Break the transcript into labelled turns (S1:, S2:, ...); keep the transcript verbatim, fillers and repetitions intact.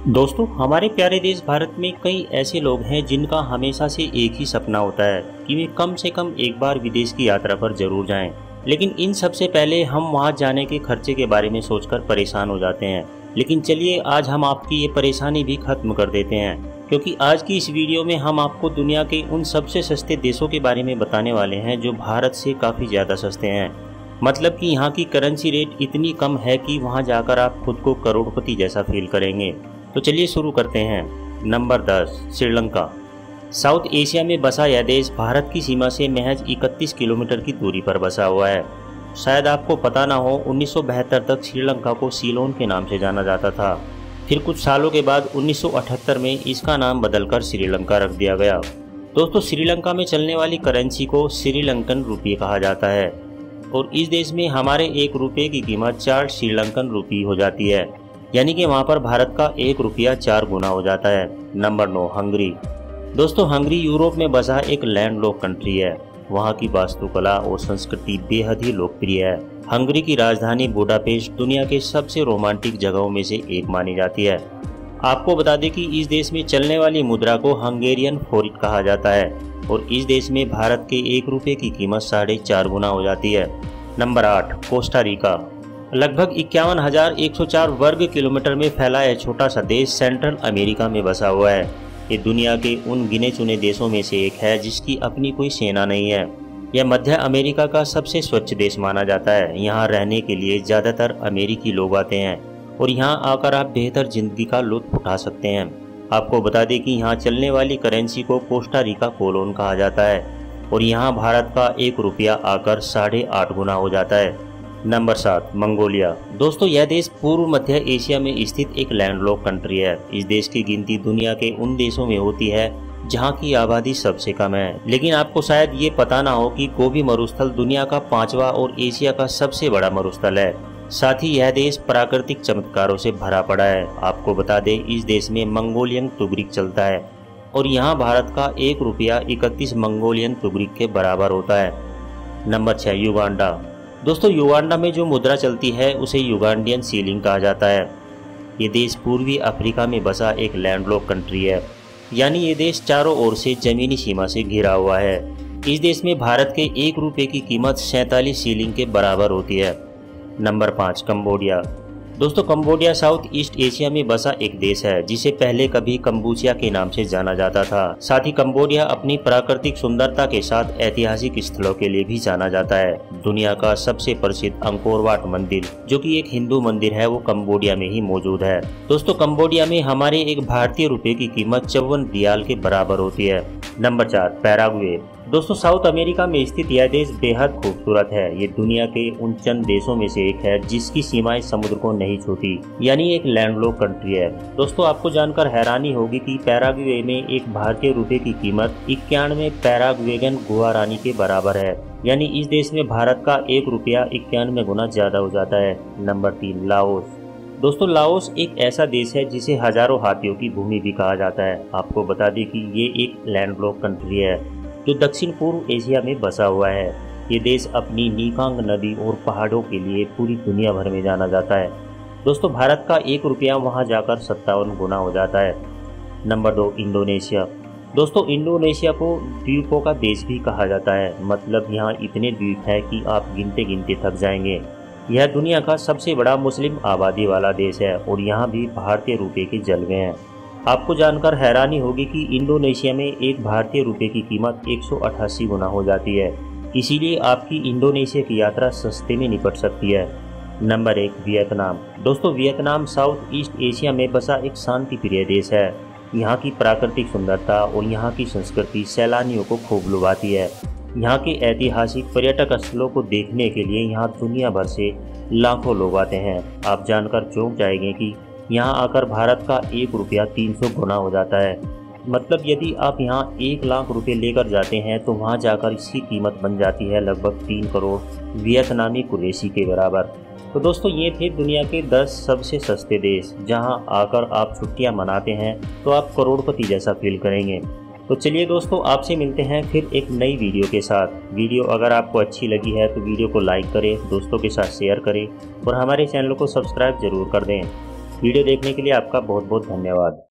S1: दोस्तों, हमारे प्यारे देश भारत में कई ऐसे लोग हैं जिनका हमेशा से एक ही सपना होता है कि वे कम से कम एक बार विदेश की यात्रा पर जरूर जाएं। लेकिन इन सबसे पहले हम वहां जाने के खर्चे के बारे में सोचकर परेशान हो जाते हैं। लेकिन चलिए आज हम आपकी ये परेशानी भी खत्म कर देते हैं, क्योंकि आज की इस वीडियो में हम आपको दुनिया के उन सबसे सस्ते देशों के बारे में बताने वाले हैं जो भारत से काफ़ी ज़्यादा सस्ते हैं। मतलब कि यहाँ की करेंसी रेट इतनी कम है कि वहाँ जाकर आप खुद को करोड़पति जैसा फील करेंगे। तो चलिए शुरू करते हैं। नंबर दस, श्रीलंका। साउथ एशिया में बसा यह देश भारत की सीमा से महज इकतीस किलोमीटर की दूरी पर बसा हुआ है। शायद आपको पता ना हो, उन्नीस सौ बहत्तर तक श्रीलंका को सीलोन के नाम से जाना जाता था। फिर कुछ सालों के बाद उन्नीस सौ अठहत्तर में इसका नाम बदलकर श्रीलंका रख दिया गया। दोस्तों, श्रीलंका में चलने वाली करेंसी को श्रीलंकन रुपये कहा जाता है और इस देश में हमारे एक रुपये की कीमत चार श्रीलंकन रुपये हो जाती है, यानी कि वहाँ पर भारत का एक रुपया चार गुना हो जाता है। नंबर नौ, हंगरी। दोस्तों, हंगरी यूरोप में बसा एक लैंडलॉक कंट्री है। वहाँ की वास्तुकला और संस्कृति बेहद ही लोकप्रिय है। हंगरी की राजधानी बुडापेस्ट दुनिया के सबसे रोमांटिक जगहों में से एक मानी जाती है। आपको बता दें कि इस देश में चलने वाली मुद्रा को हंगेरियन फोरिट कहा जाता है और इस देश में भारत के एक रुपये की कीमत साढ़े चार गुना हो जाती है। नंबर आठ, कोस्टा रिका। लगभग इक्यावन हजार एक सौ चार वर्ग किलोमीटर में फैला यह छोटा सा देश सेंट्रल अमेरिका में बसा हुआ है। ये दुनिया के उन गिने चुने देशों में से एक है जिसकी अपनी कोई सेना नहीं है। यह मध्य अमेरिका का सबसे स्वच्छ देश माना जाता है। यहाँ रहने के लिए ज़्यादातर अमेरिकी लोग आते हैं और यहाँ आकर आप बेहतर जिंदगी का लुत्फ उठा सकते हैं। आपको बता दें कि यहाँ चलने वाली करेंसी को कोस्टा रिका कोलोन कहा जाता है और यहाँ भारत का एक रुपया आकर साढ़े आठ गुना हो जाता है। नंबर सात, मंगोलिया। दोस्तों, यह देश पूर्व मध्य एशिया में स्थित एक लैंडलॉक कंट्री है। इस देश की गिनती दुनिया के उन देशों में होती है जहां की आबादी सबसे कम है। लेकिन आपको शायद ये पता ना हो कि गोबी मरुस्थल दुनिया का पांचवा और एशिया का सबसे बड़ा मरुस्थल है। साथ ही यह देश प्राकृतिक चमत्कारों से भरा पड़ा है। आपको बता दें, इस देश में मंगोलियन तुगरिक चलता है और यहाँ भारत का एक रुपया इकतीस मंगोलियन तुगरिक के बराबर होता है। नंबर छह, युगांडा। दोस्तों, युगांडा में जो मुद्रा चलती है उसे युगांडियन सीलिंग कहा जाता है। ये देश पूर्वी अफ्रीका में बसा एक लैंडलॉक कंट्री है, यानी ये देश चारों ओर से जमीनी सीमा से घिरा हुआ है। इस देश में भारत के एक रुपये की कीमत सैंतालीस सीलिंग के बराबर होती है। नंबर पाँच, कंबोडिया। दोस्तों, कंबोडिया साउथ ईस्ट एशिया में बसा एक देश है जिसे पहले कभी कंबूचिया के नाम से जाना जाता था। साथ ही कंबोडिया अपनी प्राकृतिक सुंदरता के साथ ऐतिहासिक स्थलों के लिए भी जाना जाता है। दुनिया का सबसे प्रसिद्ध अंकोर वाट मंदिर, जो कि एक हिंदू मंदिर है, वो कंबोडिया में ही मौजूद है। दोस्तों, कंबोडिया में हमारे एक भारतीय रुपये की कीमत चौवन रियाल के बराबर होती है। नंबर चार, पैराग्वे। दोस्तों, साउथ अमेरिका में स्थित यह देश बेहद खूबसूरत है। ये दुनिया के उन चंद देशों में से एक है जिसकी सीमाएं समुद्र को नहीं छूती, यानी एक लैंडलॉक कंट्री है। दोस्तों, आपको जानकर हैरानी होगी कि पैराग्वे में एक भारतीय रुपये की कीमत इक्यानवे पैराग्वेगन गुआरानी के बराबर है, यानी इस देश में भारत का एक रुपया इक्यानवे गुना ज्यादा हो जाता है। नंबर तीन, लाओस। दोस्तों, लाओस एक ऐसा देश है जिसे हजारों हाथियों की भूमि भी कहा जाता है। आपको बता दें कि ये एक लैंडलॉक कंट्री है जो दक्षिण पूर्व एशिया में बसा हुआ है। ये देश अपनी नीकांग नदी और पहाड़ों के लिए पूरी दुनिया भर में जाना जाता है। दोस्तों, भारत का एक रुपया वहां जाकर सत्तावन गुना हो जाता है। नंबर दो, इंडोनेशिया। दोस्तों, इंडोनेशिया को द्वीपों का देश भी कहा जाता है। मतलब यहाँ इतने द्वीप है कि आप गिनते गिनते थक जाएंगे। यह दुनिया का सबसे बड़ा मुस्लिम आबादी वाला देश है और यहाँ भी भारतीय रुपये के जलवे हैं। आपको जानकर हैरानी होगी कि इंडोनेशिया में एक भारतीय रुपये की कीमत एक सौ अट्ठासी गुना हो जाती है। इसीलिए आपकी इंडोनेशिया की यात्रा सस्ते में निपट सकती है। नंबर एक, वियतनाम। दोस्तों, वियतनाम साउथ ईस्ट एशिया में बसा एक शांति प्रिय देश है। यहाँ की प्राकृतिक सुंदरता और यहाँ की संस्कृति सैलानियों को खूब लुभाती है। यहाँ के ऐतिहासिक पर्यटक स्थलों को देखने के लिए यहाँ दुनिया भर से लाखों लोग आते हैं। आप जानकर चौंक जाएंगे कि यहाँ आकर भारत का एक रुपया तीन सौ गुना हो जाता है। मतलब यदि आप यहाँ एक लाख रुपए लेकर जाते हैं तो वहाँ जाकर इसकी कीमत बन जाती है लगभग तीन करोड़ वियतनामी कुरेशी के बराबर। तो दोस्तों, ये थे दुनिया के दस सबसे सस्ते देश जहाँ आकर आप छुट्टियाँ मनाते हैं तो आप करोड़पति जैसा फील करेंगे। तो चलिए दोस्तों, आपसे मिलते हैं फिर एक नई वीडियो के साथ। वीडियो अगर आपको अच्छी लगी है तो वीडियो को लाइक करें, दोस्तों के साथ शेयर करें और हमारे चैनल को सब्सक्राइब जरूर कर दें। वीडियो देखने के लिए आपका बहुत बहुत धन्यवाद।